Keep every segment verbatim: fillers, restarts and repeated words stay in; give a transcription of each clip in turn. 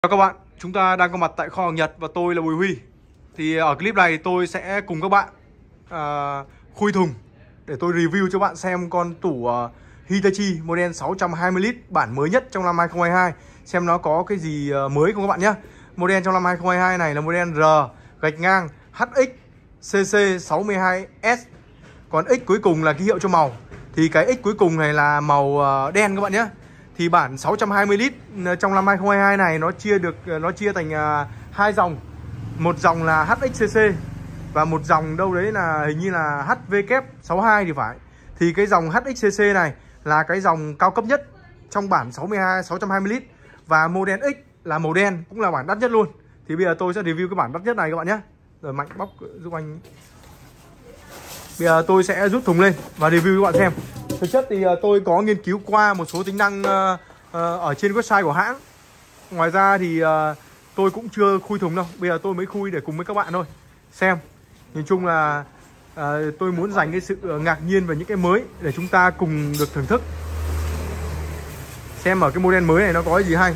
Chào các bạn, chúng ta đang có mặt tại kho hàng Nhật và tôi là Bùi Huy. Thì ở clip này tôi sẽ cùng các bạn uh, khui thùng để tôi review cho bạn xem con tủ uh, Hitachi model sáu trăm hai mươi lít bản mới nhất trong năm hai không hai hai. Xem nó có cái gì uh, mới không các bạn nhé. Model trong năm hai không hai hai này là model R gạch ngang H X C C sáu mươi hai S. Còn X cuối cùng là ký hiệu cho màu. Thì cái X cuối cùng này là màu uh, đen các bạn nhé. Thì bản sáu trăm hai mươi lít trong năm hai không hai hai này nó chia được nó chia thành uh, hai dòng. Một dòng là H X C C và một dòng đâu đấy là hình như là H V sáu mươi hai thì phải. Thì cái dòng H X C C này là cái dòng cao cấp nhất trong bản sáu mươi hai sáu trăm hai mươi lít và model X là màu đen cũng là bản đắt nhất luôn. Thì bây giờ tôi sẽ review cái bản đắt nhất này các bạn nhé. Rồi Mạnh bóc giúp anh. Bây giờ tôi sẽ rút thùng lên và review các bạn xem. Thực chất thì tôi có nghiên cứu qua một số tính năng uh, uh, ở trên website của hãng. Ngoài ra thì uh, tôi cũng chưa khui thùng đâu. Bây giờ tôi mới khui để cùng với các bạn thôi. Xem. Nhìn chung là uh, tôi muốn dành cái sự ngạc nhiên về những cái mới để chúng ta cùng được thưởng thức. Xem ở cái model mới này nó có cái gì hay.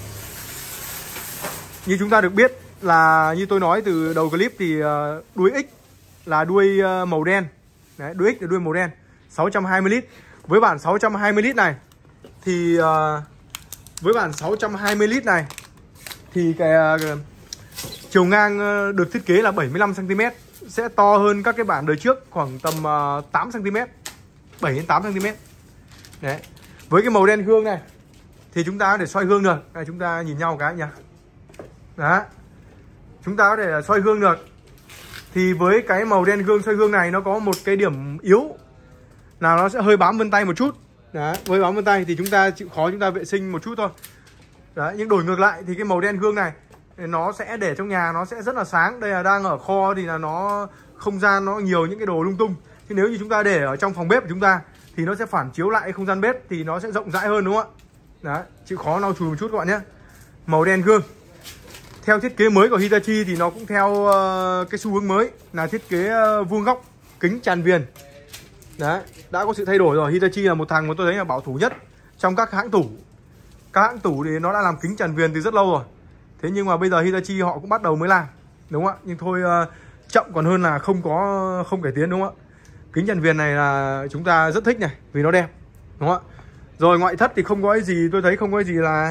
Như chúng ta được biết là như tôi nói từ đầu clip thì uh, đuôi X là đuôi uh, màu đen. Đấy, đuôi X là đuôi màu đen sáu trăm hai mươi lít. Với bản sáu trăm hai mươi lít này thì uh, với bản sáu trăm hai mươi lít này thì cái uh, chiều ngang uh, được thiết kế là bảy mươi lăm xăng ti mét, sẽ to hơn các cái bản đời trước khoảng tầm uh, tám xăng ti mét, bảy đến tám xăng ti mét. Đấy. Với cái màu đen gương này thì chúng ta có thể xoay gương được. Đây, chúng ta nhìn nhau một cái nhỉ. Đó. Chúng ta có thể xoay gương được. Thì với cái màu đen gương xoay gương này nó có một cái điểm yếu là nó sẽ hơi bám vân tay một chút. Đấy, với bám vân tay thì chúng ta chịu khó chúng ta vệ sinh một chút thôi. Đấy, nhưng đổi ngược lại thì cái màu đen gương này nó sẽ để trong nhà nó sẽ rất là sáng. Đây là đang ở kho thì là nó không gian nó nhiều những cái đồ lung tung. Chứ nếu như chúng ta để ở trong phòng bếp của chúng ta thì nó sẽ phản chiếu lại không gian bếp thì nó sẽ rộng rãi hơn đúng không ạ? Đấy, chịu khó lau chùi một chút các bạn nhé. Màu đen gương. Theo thiết kế mới của Hitachi thì nó cũng theo uh, cái xu hướng mới là thiết kế uh, vuông góc, kính tràn viền. Đấy, đã có sự thay đổi rồi. Hitachi là một thằng mà tôi thấy là bảo thủ nhất trong các hãng tủ. Các hãng tủ thì nó đã làm kính tràn viền từ rất lâu rồi. Thế nhưng mà bây giờ Hitachi họ cũng bắt đầu mới làm, đúng không ạ? Nhưng thôi uh, chậm còn hơn là không có không cải tiến, đúng không ạ? Kính tràn viền này là chúng ta rất thích này, vì nó đẹp, đúng không ạ? Rồi ngoại thất thì không có cái gì, tôi thấy không có cái gì là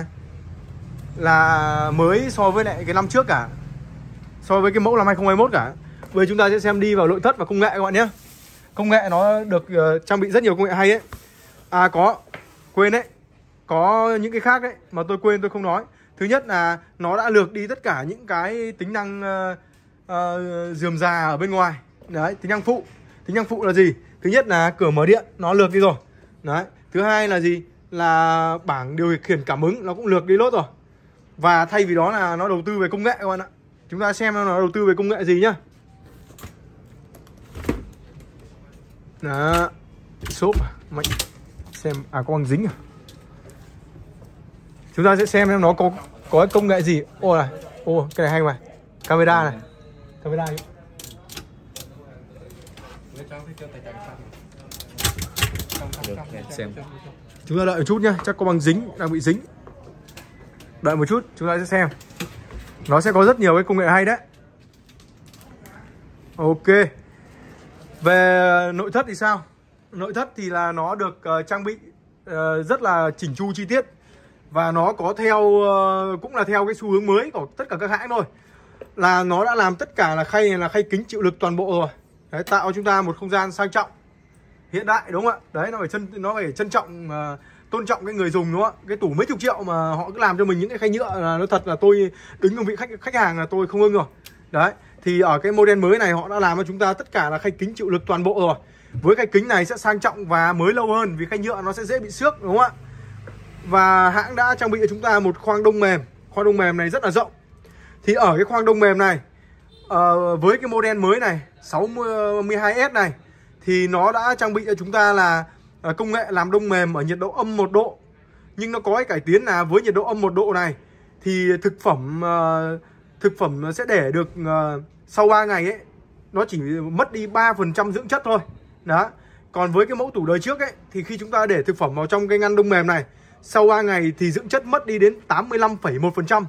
là mới so với lại cái năm trước cả, so với cái mẫu năm hai không hai mốt cả. Bây giờ chúng ta sẽ xem đi vào nội thất và công nghệ các bạn nhé. Công nghệ nó được uh, trang bị rất nhiều công nghệ hay ấy. À có, quên đấy, có những cái khác đấy mà tôi quên tôi không nói. Thứ nhất là nó đã lược đi tất cả những cái tính năng uh, uh, rườm rà ở bên ngoài. Đấy, tính năng phụ. Tính năng phụ là gì? Thứ nhất là cửa mở điện nó lược đi rồi. Đấy. Thứ hai là gì? Là bảng điều khiển cảm ứng nó cũng lược đi lốt rồi. Và thay vì đó là nó đầu tư về công nghệ các bạn ạ. Chúng ta xem nó đầu tư về công nghệ gì nhá. Đó. Xốp Mạnh xem à có bằng dính à. Chúng ta sẽ xem xem nó có có cái công nghệ gì. Ô này, ô cái này hay mà. Camera này. Camera ấy. Xem. Chúng ta đợi một chút nhá, chắc có bằng dính, đang bị dính. Đợi một chút, chúng ta sẽ xem. Nó sẽ có rất nhiều cái công nghệ hay đấy. Ok. Về nội thất thì sao? Nội thất thì là nó được uh, trang bị uh, rất là chỉnh chu chi tiết. Và nó có theo, uh, cũng là theo cái xu hướng mới của tất cả các hãng thôi. Là nó đã làm tất cả là khay này là khay kính chịu lực toàn bộ rồi. Đấy, tạo cho chúng ta một không gian sang trọng, hiện đại đúng không ạ? Đấy, nó phải trân, nó phải trân trọng, uh, tôn trọng cái người dùng đúng không ạ? Cái tủ mấy chục triệu mà họ cứ làm cho mình những cái khay nhựa là nó thật là tôi đứng cương vị khách khách hàng là tôi không ưng rồi. Đấy, thì ở cái model mới này họ đã làm cho chúng ta tất cả là khay kính chịu lực toàn bộ rồi. Với khay kính này sẽ sang trọng và mới lâu hơn vì khay nhựa nó sẽ dễ bị xước đúng không ạ? Và hãng đã trang bị cho chúng ta một khoang đông mềm. Khoang đông mềm này rất là rộng. Thì ở cái khoang đông mềm này uh, với cái model mới này sáu mươi hai S này thì nó đã trang bị cho chúng ta là uh, công nghệ làm đông mềm ở nhiệt độ âm một độ. Nhưng nó có cái cải tiến là với nhiệt độ âm một độ này thì thực phẩm uh, thực phẩm sẽ để được uh, sau ba ngày ấy nó chỉ mất đi ba phần trăm dưỡng chất thôi. Đó. Còn với cái mẫu tủ đời trước ấy thì khi chúng ta để thực phẩm vào trong cái ngăn đông mềm này, sau ba ngày thì dưỡng chất mất đi đến tám mươi lăm phẩy một phần trăm.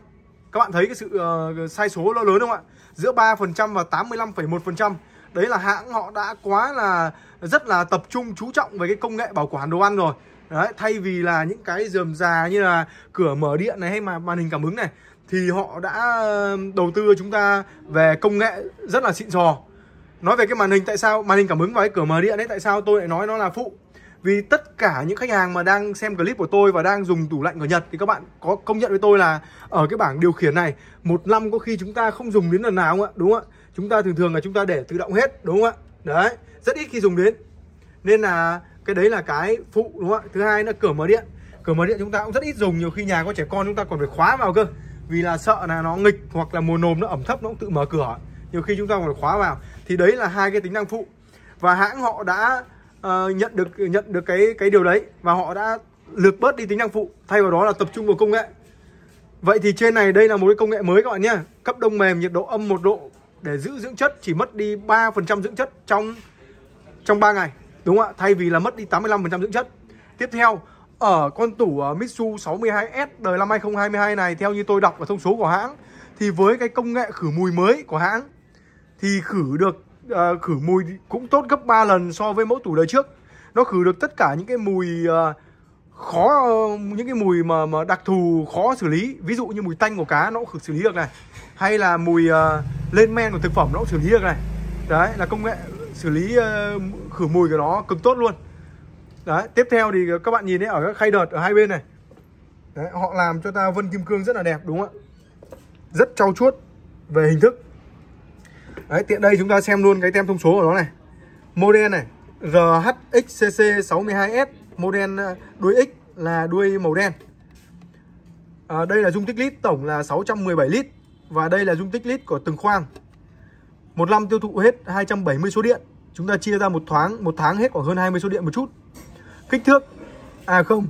Các bạn thấy cái sự uh, sai số nó lớn không ạ? Giữa ba phần trăm và tám mươi lăm phẩy một phần trăm. Đấy là hãng họ đã quá là rất là tập trung chú trọng về cái công nghệ bảo quản đồ ăn rồi. Đấy, thay vì là những cái rườm rà như là cửa mở điện này hay mà màn hình cảm ứng này, thì họ đã đầu tư cho chúng ta về công nghệ rất là xịn sò. Nói về cái màn hình, tại sao màn hình cảm ứng và cái cửa mở điện đấy, tại sao tôi lại nói nó là phụ? Vì tất cả những khách hàng mà đang xem clip của tôi và đang dùng tủ lạnh của Nhật thì các bạn có công nhận với tôi là ở cái bảng điều khiển này, một năm có khi chúng ta không dùng đến lần nào không ạ? Đúng không ạ? Chúng ta thường thường là chúng ta để tự động hết, đúng không ạ? Đấy, rất ít khi dùng đến. Nên là cái đấy là cái phụ, đúng không ạ? Thứ hai là cửa mở điện. Cửa mở điện chúng ta cũng rất ít dùng, nhiều khi nhà có trẻ con chúng ta còn phải khóa vào cơ. Vì là sợ là nó nghịch hoặc là mùa nồm nó ẩm thấp nó cũng tự mở cửa. Nhiều khi chúng ta còn phải khóa vào. Thì đấy là hai cái tính năng phụ. Và hãng họ đã uh, nhận được nhận được cái cái điều đấy và họ đã lược bớt đi tính năng phụ, thay vào đó là tập trung vào công nghệ. Vậy thì trên này đây là một cái công nghệ mới các bạn nhé. Cấp đông mềm nhiệt độ âm một độ để giữ dưỡng chất, chỉ mất đi ba phần trăm dưỡng chất trong trong ba ngày, đúng không ạ? Thay vì là mất đi tám mươi lăm phần trăm dưỡng chất. Tiếp theo, ở con tủ Mitsu sáu mươi hai S đời năm hai không hai hai này, theo như tôi đọc ở thông số của hãng, thì với cái công nghệ khử mùi mới của hãng thì khử được uh, khử mùi cũng tốt gấp ba lần so với mẫu tủ đời trước. Nó khử được tất cả những cái mùi uh, khó uh, những cái mùi mà mà đặc thù khó xử lý, ví dụ như mùi tanh của cá nó cũng khử xử lý được này, hay là mùi uh, lên men của thực phẩm nó cũng xử lý được này. Đấy là công nghệ xử lý uh, khử mùi của nó cực tốt luôn. Đấy, tiếp theo thì các bạn nhìn thấy ở các khay đợt ở hai bên này. Đấy, họ làm cho ta vân kim cương rất là đẹp, đúng không ạ? Rất trau chuốt về hình thức. Đấy, tiện đây chúng ta xem luôn cái tem thông số của nó này. Model này R H X C C sáu mươi hai S, model đuôi X là đuôi màu đen. À, đây là dung tích lít tổng là sáu trăm mười bảy lít. Và đây là dung tích lít của từng khoang. Một năm tiêu thụ hết hai trăm bảy mươi số điện. Chúng ta chia ra một thoáng một tháng hết khoảng hơn hai mươi số điện một chút. Kích thước À không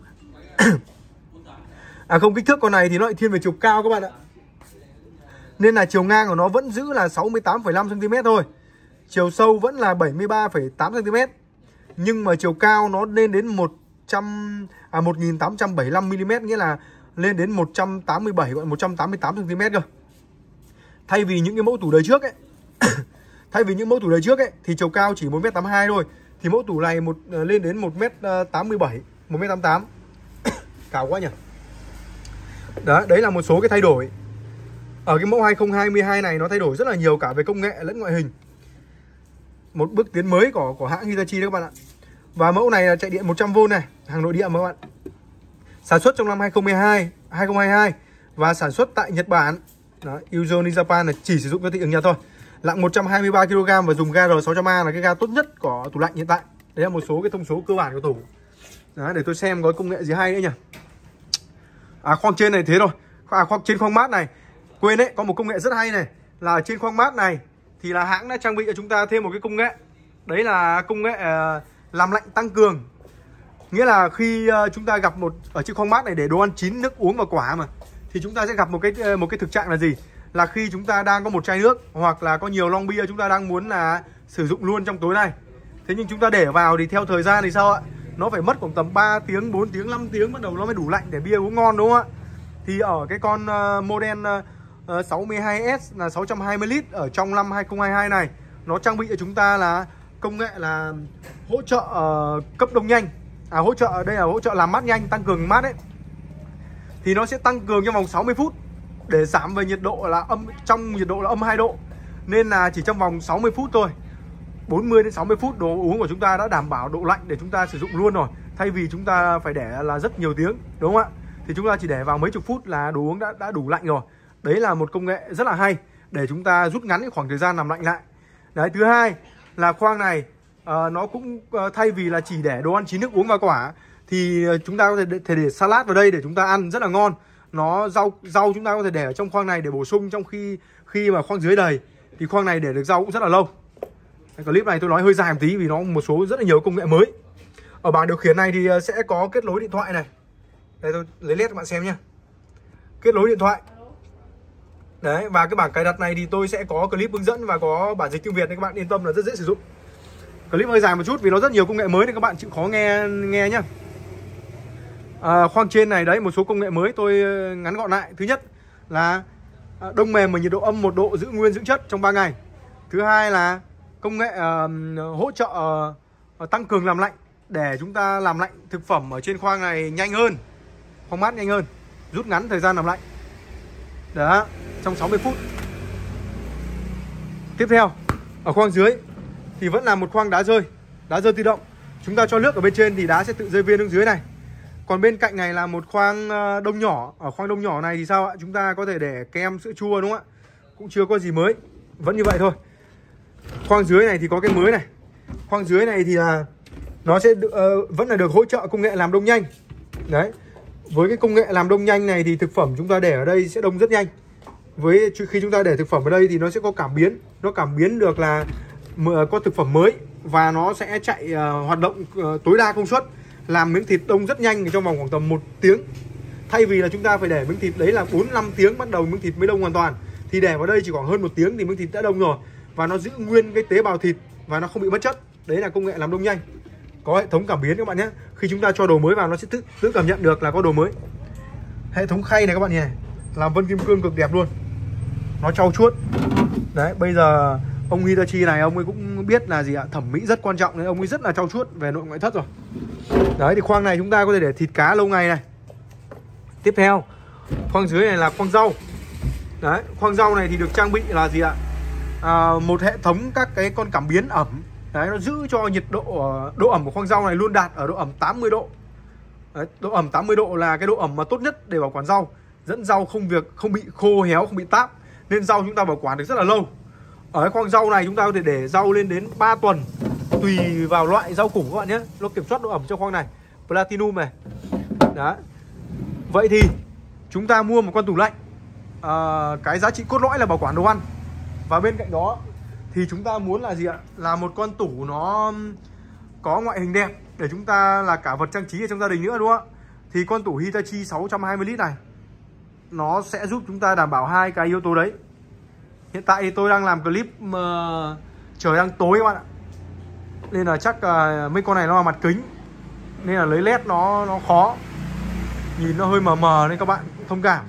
À không, kích thước con này thì nó lại thiên về chiều cao các bạn ạ. Nên là chiều ngang của nó vẫn giữ là sáu mươi tám phẩy năm xăng ti mét thôi. Chiều sâu vẫn là bảy mươi ba phẩy tám xăng ti mét. Nhưng mà chiều cao nó lên đến một nghìn tám trăm bảy mươi lăm mi li mét, nghĩa là lên đến một trăm tám mươi bảy, gọi một trăm tám mươi tám xăng ti mét cơ. Thay vì những cái mẫu tủ đời trước ấy Thay vì những mẫu tủ đời trước ấy thì chiều cao chỉ một mét tám mươi hai thôi, thì mẫu tủ này một lên đến một mét tám mươi bảy, một mét tám mươi tám. Cao quá nhỉ. Đó, đấy là một số cái thay đổi. Ở cái mẫu hai không hai hai này nó thay đổi rất là nhiều cả về công nghệ lẫn ngoại hình. Một bước tiến mới của của hãng Hitachi đấy các bạn ạ. Và mẫu này là chạy điện một trăm vôn này, hàng nội địa mà các bạn. Sản xuất trong năm hai không hai hai, hai không hai hai và sản xuất tại Nhật Bản. Đó, Uzon in Japan là chỉ sử dụng cho thị trường Nhật thôi. Nặng một trăm hai mươi ba ki lô gam và dùng ga R sáu trăm A là cái ga tốt nhất của tủ lạnh hiện tại. Đấy là một số cái thông số cơ bản của tủ. Đó, để tôi xem có công nghệ gì hay nữa nhỉ. À, khoang trên này thế rồi. À, khoang trên khoang mát này, quên đấy, có một công nghệ rất hay này, là trên khoang mát này thì là hãng đã trang bị cho chúng ta thêm một cái công nghệ. Đấy là công nghệ uh, làm lạnh tăng cường. Nghĩa là khi uh, chúng ta gặp một ở trên khoang mát này để đồ ăn chín, nước uống và quả mà, thì chúng ta sẽ gặp một cái một cái thực trạng là gì? Là khi chúng ta đang có một chai nước hoặc là có nhiều lon bia chúng ta đang muốn là sử dụng luôn trong tối nay. Thế nhưng chúng ta để vào thì theo thời gian thì sao ạ? Nó phải mất khoảng tầm ba tiếng, bốn tiếng, năm tiếng bắt đầu nó mới đủ lạnh để bia uống ngon, đúng không ạ? Thì ở cái con uh, model uh, sáu mươi hai S là sáu trăm hai mươi lít ở trong năm hai không hai hai này, nó trang bị cho chúng ta là công nghệ là hỗ trợ uh, cấp đông nhanh. À, hỗ trợ đây là hỗ trợ làm mát nhanh, tăng cường mát đấy. Thì nó sẽ tăng cường trong vòng sáu mươi phút để giảm về nhiệt độ là âm trong nhiệt độ là âm hai độ. Nên là chỉ trong vòng sáu mươi phút thôi, bốn mươi đến sáu mươi phút đồ uống của chúng ta đã đảm bảo độ lạnh để chúng ta sử dụng luôn rồi. Thay vì chúng ta phải để là rất nhiều tiếng, đúng không ạ? Thì chúng ta chỉ để vào mấy chục phút là đồ uống đã đã đủ lạnh rồi. Đấy là một công nghệ rất là hay để chúng ta rút ngắn cái khoảng thời gian làm lạnh lại. Đấy, thứ hai là khoang này uh, nó cũng uh, thay vì là chỉ để đồ ăn chín, nước uống và quả thì chúng ta có thể để, thể để salad vào đây để chúng ta ăn rất là ngon. Nó rau rau chúng ta có thể để ở trong khoang này để bổ sung trong khi khi mà khoang dưới đầy, thì khoang này để được rau cũng rất là lâu. Cái clip này tôi nói hơi dài một tí vì nó một số rất là nhiều công nghệ mới. Ở bảng điều khiển này thì sẽ có kết nối điện thoại này. Đây, tôi lấy led các bạn xem nhé. Kết nối điện thoại. Đấy, và cái bảng cài đặt này thì tôi sẽ có clip hướng dẫn và có bản dịch tiếng Việt nên các bạn yên tâm là rất dễ sử dụng. Clip hơi dài một chút vì nó rất nhiều công nghệ mới nên các bạn chịu khó nghe nghe nhá. À, khoang trên này đấy, một số công nghệ mới tôi ngắn gọn lại. Thứ nhất là đông mềm ở nhiệt độ âm một độ giữ nguyên dưỡng chất trong ba ngày. Thứ hai là công nghệ uh, hỗ trợ uh, tăng cường làm lạnh để chúng ta làm lạnh thực phẩm ở trên khoang này nhanh hơn, khoang mát nhanh hơn, rút ngắn thời gian làm lạnh. Đó, trong sáu mươi phút. Tiếp theo, ở khoang dưới thì vẫn là một khoang đá rơi, đá rơi tự động. Chúng ta cho nước ở bên trên thì đá sẽ tự rơi viên xuống dưới này. Còn bên cạnh này là một khoang đông nhỏ. Ở khoang đông nhỏ này thì sao ạ? Chúng ta có thể để kem, sữa chua đúng không ạ? Cũng chưa có gì mới, vẫn như vậy thôi. Khoang dưới này thì có cái mới này. Khoang dưới này thì là nó sẽ được, uh, vẫn là được hỗ trợ công nghệ làm đông nhanh. Đấy. Với cái công nghệ làm đông nhanh này thì thực phẩm chúng ta để ở đây sẽ đông rất nhanh. Với khi chúng ta để thực phẩm ở đây thì nó sẽ có cảm biến, nó cảm biến được là có thực phẩm mới và nó sẽ chạy uh, hoạt động uh, tối đa công suất, làm miếng thịt đông rất nhanh trong vòng khoảng tầm một tiếng. Thay vì là chúng ta phải để miếng thịt đấy là bốn năm tiếng bắt đầu miếng thịt mới đông hoàn toàn, thì để vào đây chỉ khoảng hơn một tiếng thì miếng thịt đã đông rồi, và nó giữ nguyên cái tế bào thịt và nó không bị mất chất. Đấy là công nghệ làm đông nhanh. Có hệ thống cảm biến các bạn nhé. Khi chúng ta cho đồ mới vào nó sẽ tự, tự cảm nhận được là có đồ mới. Hệ thống khay này các bạn nhìn này, làm vân kim cương cực đẹp luôn, nó trau chuốt. Đấy, bây giờ ông Hitachi này ông ấy cũng biết là gì ạ, thẩm mỹ rất quan trọng nên ông ấy rất là trau chuốt về nội ngoại thất rồi. Đấy, thì khoang này chúng ta có thể để thịt cá lâu ngày này. Tiếp theo, khoang dưới này là khoang rau. Đấy, khoang rau này thì được trang bị là gì ạ, à, một hệ thống các cái con cảm biến ẩm. Đấy, nó giữ cho nhiệt độ độ ẩm của khoang rau này luôn đạt ở độ ẩm tám mươi độ. Đấy, độ ẩm tám mươi độ là cái độ ẩm mà tốt nhất để bảo quản rau, dẫn rau không việc không bị khô héo, không bị táp, nên rau chúng ta bảo quản được rất là lâu. Ở cái khoang rau này chúng ta có thể để rau lên đến ba tuần tùy vào loại rau củ các bạn nhé. Nó kiểm soát độ ẩm trong khoang này, Platinum này. Đấy. Vậy thì chúng ta mua một con tủ lạnh, à, cái giá trị cốt lõi là bảo quản đồ ăn. Và bên cạnh đó thì chúng ta muốn là gì ạ? Là một con tủ nó có ngoại hình đẹp để chúng ta là cả vật trang trí ở trong gia đình nữa đúng không ạ? Thì con tủ Hitachi sáu trăm hai mươi lít này nó sẽ giúp chúng ta đảm bảo hai cái yếu tố đấy. Hiện tại thì tôi đang làm clip uh, trời đang tối các bạn ạ, nên là chắc uh, mấy con này nó là mặt kính nên là lấy led nó nó khó, nhìn nó hơi mờ mờ nên các bạn thông cảm.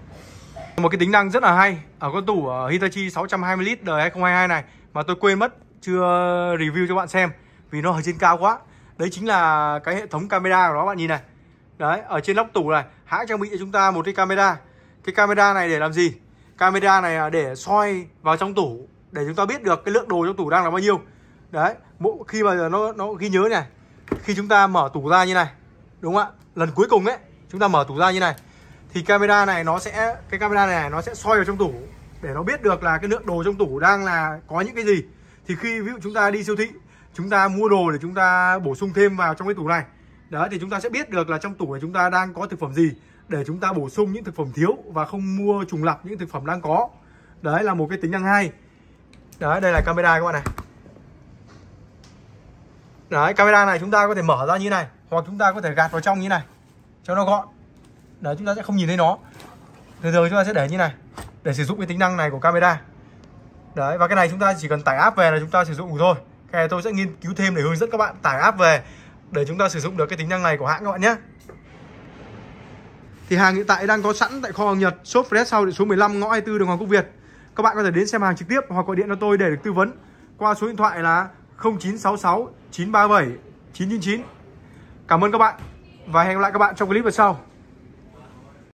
Một cái tính năng rất là hay ở con tủ ở Hitachi sáu trăm hai mươi lít đời hai không hai hai này mà tôi quên mất chưa review cho bạn xem vì nó ở trên cao quá. Đấy chính là cái hệ thống camera của nó, bạn nhìn này. Đấy, ở trên nóc tủ này hãng trang bị cho chúng ta một cái camera. Cái camera này để làm gì? Camera này là để soi vào trong tủ để chúng ta biết được cái lượng đồ trong tủ đang là bao nhiêu. Đấy, mỗi khi mà nó nó ghi nhớ này, khi chúng ta mở tủ ra như này, đúng không ạ? Lần cuối cùng ấy, chúng ta mở tủ ra như này thì camera này nó sẽ cái camera này nó sẽ soi vào trong tủ để nó biết được là cái lượng đồ trong tủ đang là có những cái gì. Thì khi ví dụ chúng ta đi siêu thị, chúng ta mua đồ để chúng ta bổ sung thêm vào trong cái tủ này. Đấy, thì chúng ta sẽ biết được là trong tủ này chúng ta đang có thực phẩm gì để chúng ta bổ sung những thực phẩm thiếu và không mua trùng lặp những thực phẩm đang có. Đấy là một cái tính năng hay. Đấy, đây là camera các bạn này. Đấy, camera này chúng ta có thể mở ra như này, hoặc chúng ta có thể gạt vào trong như này cho nó gọn. Đấy, chúng ta sẽ không nhìn thấy nó. Thường thường chúng ta sẽ để như này để sử dụng cái tính năng này của camera. Đấy, và cái này chúng ta chỉ cần tải app về là chúng ta sử dụng thôi. Cái này tôi sẽ nghiên cứu thêm để hướng dẫn các bạn tải app về để chúng ta sử dụng được cái tính năng này của hãng các bạn nhé. Thì hàng hiện tại đang có sẵn tại kho hàng Nhật, shop Fresh House số mười lăm ngõ hai mươi tư đường Hoàng Quốc Việt. Các bạn có thể đến xem hàng trực tiếp hoặc gọi điện cho tôi để được tư vấn qua số điện thoại là không chín sáu sáu chín ba bảy chín chín chín. Cảm ơn các bạn và hẹn gặp lại các bạn trong clip lần sau.